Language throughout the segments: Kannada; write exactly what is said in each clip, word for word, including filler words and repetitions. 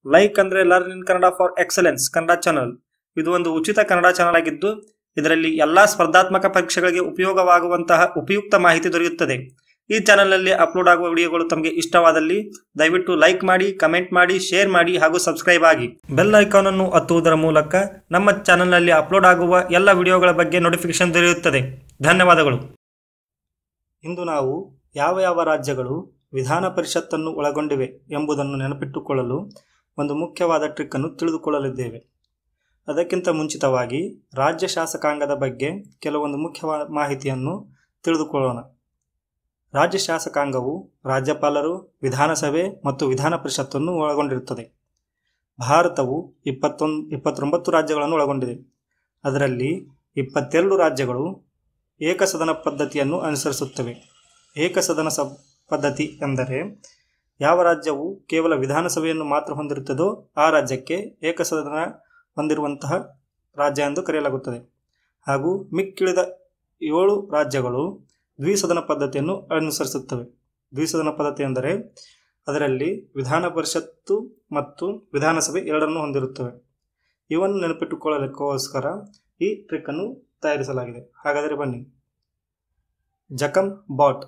ಲೈಕ್ ಅಂದ್ರೆ learn in Kannada for excellence Kannada channel. ಇದು ಒಂದು ಉಚಿತ ಕನ್ನಡ ಚಾನಲ್ ಆಗಿದ್ದು ಇದರಲ್ಲಿ ಎಲ್ಲಾ ಸ್ಪರ್ಧಾತ್ಮಕ ಪರೀಕ್ಷೆಗಳಿಗೆ ಉಪಯೋಗವಾಗುವಂತಹ ಉಪಯುಕ್ತ ಮಾಹಿತಿ ದೊರೆಯುತ್ತದೆ. ಈ ಚಾನಲ್ನಲ್ಲಿ ಅಪ್ಲೋಡ್ ಆಗುವ ವಿಡಿಯೋಗಳು ತಮಗೆ ಇಷ್ಟವಾದಲ್ಲಿ ದಯವಿಟ್ಟು ಲೈಕ್ ಮಾಡಿ, ಕಮೆಂಟ್ ಮಾಡಿ, ಶೇರ್ ಮಾಡಿ ಹಾಗೂ ಸಬ್ಸ್ಕ್ರೈಬ್ ಆಗಿ. ಬೆಲ್ ಐಕಾನ್ ಅನ್ನು ಒತ್ತುವುದರ ಮೂಲಕ ನಮ್ಮ ಚಾನಲ್ನಲ್ಲಿ ಅಪ್ಲೋಡ್ ಆಗುವ ಎಲ್ಲ ವಿಡಿಯೋಗಳ ಬಗ್ಗೆ ನೋಟಿಫಿಕೇಶನ್ ದೊರೆಯುತ್ತದೆ. ಧನ್ಯವಾದಗಳು. ಇಂದು ನಾವು ಯಾವ ಯಾವ ರಾಜ್ಯಗಳು ವಿಧಾನ ಪರಿಷತ್ತನ್ನು ಒಳಗೊಂಡಿವೆ ಎಂಬುದನ್ನು ನೆನಪಿಟ್ಟುಕೊಳ್ಳಲು ಒಂದು ಮುಖ್ಯವಾದ ಟ್ರಿಕ್ ಅನ್ನು ತಿಳಿದುಕೊಳ್ಳಲಿದ್ದೇವೆ. ಅದಕ್ಕಿಂತ ಮುಂಚಿತವಾಗಿ ರಾಜ್ಯ ಶಾಸಕಾಂಗದ ಬಗ್ಗೆ ಕೆಲವೊಂದು ಮುಖ್ಯ ಮಾಹಿತಿಯನ್ನು ತಿಳಿದುಕೊಳ್ಳೋಣ. ರಾಜ್ಯ ಶಾಸಕಾಂಗವು ರಾಜ್ಯಪಾಲರು, ವಿಧಾನಸಭೆ ಮತ್ತು ವಿಧಾನ ಪರಿಷತ್ತನ್ನು ಒಳಗೊಂಡಿರುತ್ತದೆ. ಭಾರತವು ಇಪ್ಪತ್ತೊಂದು ಇಪ್ಪತ್ತೊಂಬತ್ತು ರಾಜ್ಯಗಳನ್ನು ಒಳಗೊಂಡಿದೆ. ಅದರಲ್ಲಿ ಇಪ್ಪತ್ತೆರಡು ರಾಜ್ಯಗಳು ಏಕಸದನ ಪದ್ಧತಿಯನ್ನು ಅನುಸರಿಸುತ್ತವೆ. ಏಕಸದನ ಸ ಪದ್ಧತಿ ಎಂದರೆ ಯಾವ ರಾಜ್ಯವು ಕೇವಲ ವಿಧಾನಸಭೆಯನ್ನು ಮಾತ್ರ ಹೊಂದಿರುತ್ತದೋ ಆ ರಾಜ್ಯಕ್ಕೆ ಏಕಸದನ ಹೊಂದಿರುವಂತಹ ರಾಜ್ಯ ಎಂದು ಕರೆಯಲಾಗುತ್ತದೆ. ಹಾಗೂ ಮಿಕ್ಕಿಳಿದ ಏಳು ರಾಜ್ಯಗಳು ದ್ವಿಸದನ ಪದ್ಧತಿಯನ್ನು ಅನುಸರಿಸುತ್ತವೆ. ದ್ವಿಸದನ ಪದ್ಧತಿ ಎಂದರೆ ಅದರಲ್ಲಿ ವಿಧಾನ ಪರಿಷತ್ತು ಮತ್ತು ವಿಧಾನಸಭೆ ಎರಡನ್ನೂ ಹೊಂದಿರುತ್ತವೆ. ಇವನ್ನು ನೆನಪಿಟ್ಟುಕೊಳ್ಳಲಿಕ್ಕೋಸ್ಕರ ಈ ಟ್ರಿಕ್ ಅನ್ನು ತಯಾರಿಸಲಾಗಿದೆ. ಹಾಗಾದರೆ ಬನ್ನಿ. ಜಕಮ್ ಬಾಟ್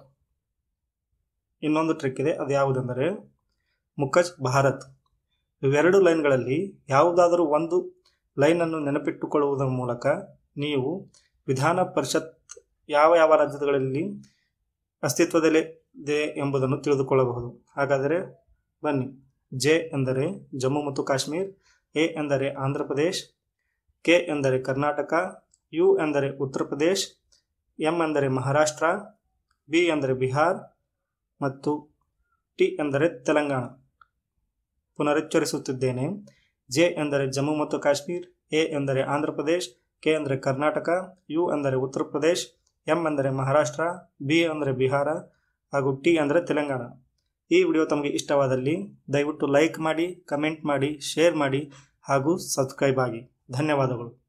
ಇನ್ನೊಂದು ಟ್ರಿಕ್ ಇದೆ. ಅದು ಯಾವುದೆಂದರೆ ಮುಕಜ್ ಭಾರತ್. ಇವೆರಡು ಲೈನ್ಗಳಲ್ಲಿ ಯಾವುದಾದರೂ ಒಂದು ಲೈನನ್ನು ನೆನಪಿಟ್ಟುಕೊಳ್ಳುವುದರ ಮೂಲಕ ನೀವು ವಿಧಾನ ಪರಿಷತ್ ಯಾವ ಯಾವ ರಾಜ್ಯಗಳಲ್ಲಿ ಅಸ್ತಿತ್ವದಲ್ಲಿದೆ ಎಂಬುದನ್ನು ತಿಳಿದುಕೊಳ್ಳಬಹುದು. ಹಾಗಾದರೆ ಬನ್ನಿ. ಜೆ ಎಂದರೆ ಜಮ್ಮು ಮತ್ತು ಕಾಶ್ಮೀರ್, ಎ ಎಂದರೆ ಆಂಧ್ರ ಪ್ರದೇಶ್, ಕೆ ಎಂದರೆ ಕರ್ನಾಟಕ, ಯು ಎಂದರೆ ಉತ್ತರ ಪ್ರದೇಶ್, ಎಂ ಎಂದರೆ ಮಹಾರಾಷ್ಟ್ರ, ಬಿ ಎಂದರೆ ಬಿಹಾರ್ ಮತ್ತು ಟಿ ಎಂದರೆ ತೆಲಂಗಾಣ. ಪುನರುಚ್ಚರಿಸುತ್ತಿದ್ದೇನೆ. ಜೆ ಎಂದರೆ ಜಮ್ಮು ಮತ್ತು ಕಾಶ್ಮೀರ್, ಎ ಎಂದರೆ ಆಂಧ್ರ ಪ್ರದೇಶ್, ಕೆ ಎಂದರೆ ಕರ್ನಾಟಕ, ಯು ಎಂದರೆ ಉತ್ತರ ಪ್ರದೇಶ್, ಎಂ ಎಂದರೆ ಮಹಾರಾಷ್ಟ್ರ, ಬಿ ಎಂದರೆ ಬಿಹಾರ ಹಾಗೂ ಟಿ ಅಂದರೆ ತೆಲಂಗಾಣ. ಈ ವಿಡಿಯೋ ತಮಗೆ ಇಷ್ಟವಾದಲ್ಲಿ ದಯವಿಟ್ಟು ಲೈಕ್ ಮಾಡಿ, ಕಮೆಂಟ್ ಮಾಡಿ, ಶೇರ್ ಮಾಡಿ ಹಾಗೂ ಸಬ್ಸ್ಕ್ರೈಬ್ ಆಗಿ. ಧನ್ಯವಾದಗಳು.